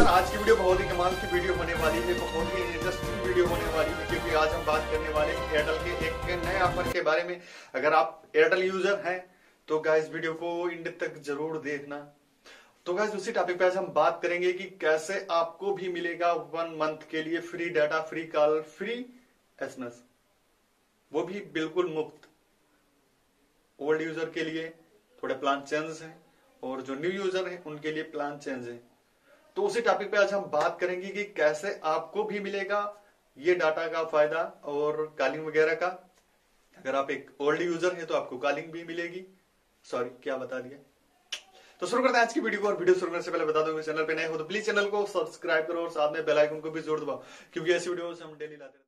आज की वीडियो बहुत ही कमाल की वीडियो होने वाली है, बहुत ही इंटरेस्टिंग वीडियो होने वाली है, क्योंकि आज हम बात करने वाले हैं एयरटेल के एक नए ऑफर के बारे में। अगर आप एयरटेल यूजर हैं तो गाइस वीडियो को एंड तक जरूर देखना। तो गाइस उसी टॉपिक पे आज हम बात करेंगे कि कैसे आपको भी मिलेगा 1 मंथ के लिए free data, free call, free SMS, वो भी बिल्कुल मुफ्त। ओल्ड यूजर के लिए थोड़े प्लान चेंज हैं और जो न्यू यूजर हैं उनके लिए प्लान चेंज है। तो उसी टॉपिक पे आज हम बात करेंगे कि कैसे आपको भी मिलेगा ये डाटा का फायदा और कॉलिंग वगैरह का। अगर आप एक ओल्ड यूजर हैं तो आपको कॉलिंग भी मिलेगी। सॉरी, क्या बता दिया। तो शुरू करते हैं आज की वीडियो को। और वीडियो शुरू करने से पहले बता दूं, चैनल पे नए हो तो प्लीज चैनल को सब्सक्राइब करो और साथ में बेल आइकन को भी जोड़ दबाओ, क्योंकि ऐसी वीडियो हम डेली लाते हैं।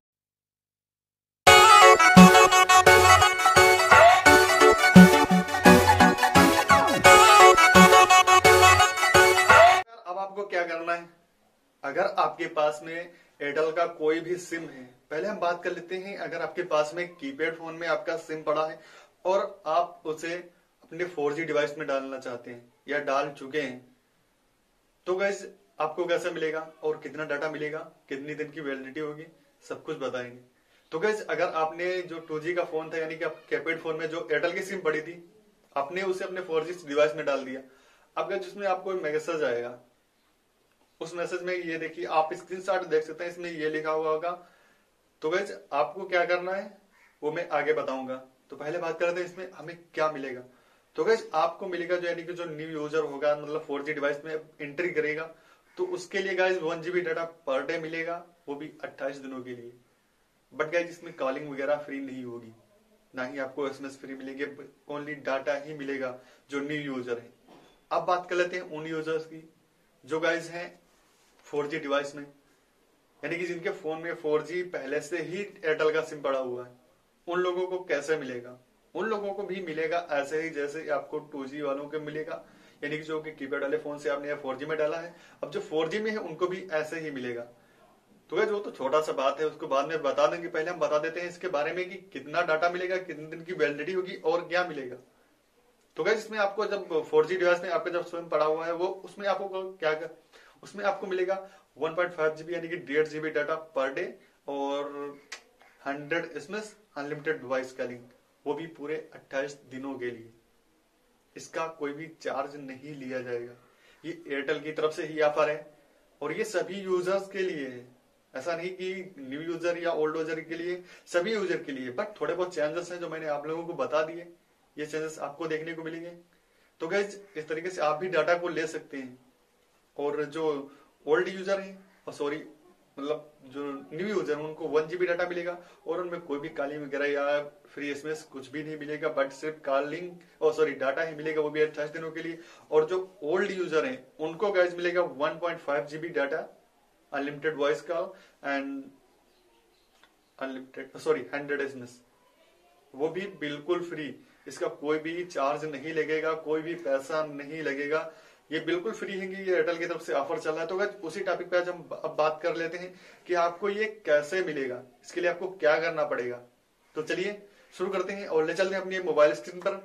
अब आपको क्या करना है, अगर आपके पास में एयरटेल का कोई भी सिम है, पहले हम बात कर लेते हैं। अगर आपके पास में कीपैड फोन में आपका सिम पड़ा है और आप उसे अपने 4G डिवाइस में डालना चाहते हैं या डाल चुके हैं, तो गाइस आपको कैसे मिलेगा और कितना डाटा मिलेगा, कितनी दिन की वैलिडिटी होगी, सब कुछ बताएंगे। तो गाइस अगर आपने जो 2G का फोन था, यानी कि आप कीपैड फोन में जो एयरटेल की सिम पड़ी थी, आपने उसे अपने 4G डिवाइस में डाल दिया। अब गाइस उसमें आपको एक मैसेज आएगा। उस मैसेज में ये देखिए, आप स्क्रीनशॉट देख सकते हैं, इसमें ये लिखा हुआ होगा। तो गाइस आपको क्या करना है वो मैं आगे बताऊंगा। तो पहले बात करते हैं इसमें हमें क्या मिलेगा। तो गाइस आपको मिलेगा जो, यानी कि जो न्यू यूजर होगा, मतलब 4G डिवाइस में एंट्री करेगा, तो उसके लिए guys 1 GB data per day मिलेगा, वो भी 28 दिनों के लिए। बट गाइस इसमें कॉलिंग वगैरह फ्री नहीं होगी, ना ही आपको एसएमएस फ्री मिलेंगे, ओनली डाटा ही मिलेगा जो न्यू यूजर है। अब बात कर लेते हैं उन यूजर्स की जो गाइस हैं 4G डिवाइस में, यानी कि जिनके फोन में 4G पहले से ही एयरटेल का सिम पड़ा हुआ है। उन लोगों को कैसे मिलेगा? उन लोगों को भी मिलेगा ऐसे ही जैसे आपको 2G वालों को मिलेगा, यानी कि जो कि कीपैड वाले फोन से आपने 4G में डाला है, अब जो 4G में है उनको भी ऐसे ही मिलेगा। तो गाइस वो तो छोटा सा बात है, उसको बाद में बता देंगे। पहले हम बता देते हैं इसके बारे में कि कितना डाटा मिलेगा, कितने दिन की वैलिडिटी होगी और क्या मिलेगा। तो गाइस इसमें आपको जब 4G डिवाइस में आपका जब सिम पड़ा हुआ है, वो उसमें आपको क्या उसमें आपको मिलेगा 1.5 GB यानी कि 1.5 GB डाटा पर डे और 100 SMS अनलिमिटेड वॉइस कॉलिंग, वो भी पूरे 28 दिनों के लिए। इसका कोई भी चार्ज नहीं लिया जाएगा। ये एयरटेल की तरफ से ही ऑफर है और ये सभी यूजर्स के लिए है। ऐसा नहीं कि न्यू यूजर या ओल्ड यूजर के लिए, सभी यूजर के लिए। बट थोड़े बहुत चेंजेस हैं जो मैंने आप लोगों को बता दिए, ये चेंजेस आपको देखने को मिलेंगे। तो गाइस इस तरीके से आप भी डाटा को ले सकते हैं। और जो ओल्ड यूजर है, और सॉरी मतलब जो न्यू यूजर है, उनको 1 GB डाटा मिलेगा और उनमें कोई भी कॉलिंग वगैरह या फ्री एसएमएस कुछ भी नहीं मिलेगा, बट सिर्फ कॉलिंग और सॉरी डाटा ही मिलेगा, वो भी 28 दिनों के लिए। और जो ओल्ड यूजर है उनको गाइस मिलेगा 1.5 GB data, unlimited voice call and unlimited 100 SMS, वो भी बिल्कुल फ्री। इसका कोई भी चार्ज नहीं लगेगा, कोई भी पैसा नहीं लगेगा, ये बिल्कुल फ्री है। कि ये एयरटेल की तरफ से ऑफर चल रहा है। तो गाइस उसी टॉपिक पे आज हम अब बात कर लेते हैं कि आपको ये कैसे मिलेगा, इसके लिए आपको क्या करना पड़ेगा। तो चलिए शुरू करते हैं और ले चलते हैं अपनी मोबाइल स्क्रीन पर।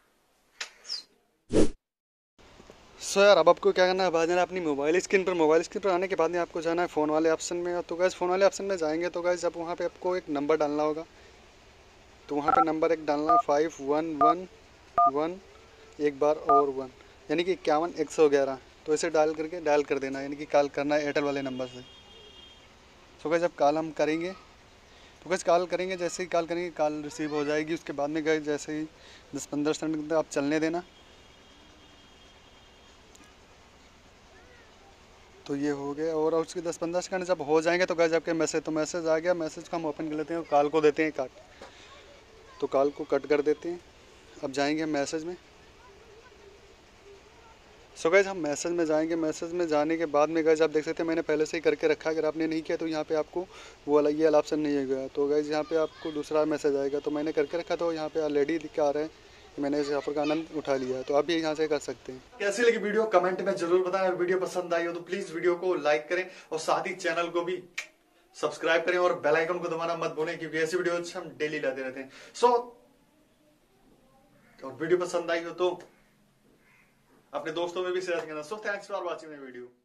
यार अब आपको क्या करना है, आ जाना अपनी मोबाइल स्क्रीन पर। मोबाइल स्क्रीन पर आने के बाद में आपको जाना है फोन वाले ऑप्शन में। तो गाइस फोन वाले ऑप्शन में जाएंगे तो गाइस अब वहाँ पे आपको एक नंबर डालना होगा। तो वहाँ पे नंबर एक डालना है 5111 एक बार और 1, यानी कि 51 111। तो इसे डायल कर देना, यानी कि कॉल करना है एयरटेल वाले नंबर से। तो गाइस जब कॉल हम करेंगे, तो गाइस कॉल करेंगे, जैसे ही कॉल करेंगे कॉल रिसीव हो जाएगी। उसके बाद में गाइस जैसे ही 10-15 सेकंड तक आप चलने देना। तो ये हो गया। और उसके 10-15 सेकंड जब हो जाएंगे तो गाइस आपके मैसेज आ गया। मैसेज को हम ओपन कर लेते हैं और कॉल को देते हैं कट। तो कॉल को कट कर देते हैं। अब जाएंगे मैसेज में। सो गाइस हम मैसेज में जाएंगे। मैसेज में जाने के बाद में गाइस आप देख सकते हैं मैंने पहले से ही करके रखा है। अगर आपने नहीं किया तो यहाँ पे आपको वो वाला ये वाला ऑप्शन नहीं आएगा। तो गाइस यहाँ पे आपको दूसरा मैसेज आएगा। तो मैंने करके रखा, तो यहाँ पे ऑलरेडी लिख के आ रहा है कि मैंने इस ऑफर का आनंद उठा लिया है। तो आप भी यहाँ से कर सकते हैं। कैसी लगी वीडियो कमेंट में जरूर बताएं। और वीडियो पसंद आई हो तो प्लीज वीडियो को लाइक करें और साथ ही चैनल को भी सब्सक्राइब करें और बेल आइकन को दबाना मत भूलें, क्योंकि ऐसी वीडियो हम डेली लाते रहते हैं। और वीडियो पसंद आई हो तो अपने दोस्तों में भी शेयर करना। So thanks for watching my video.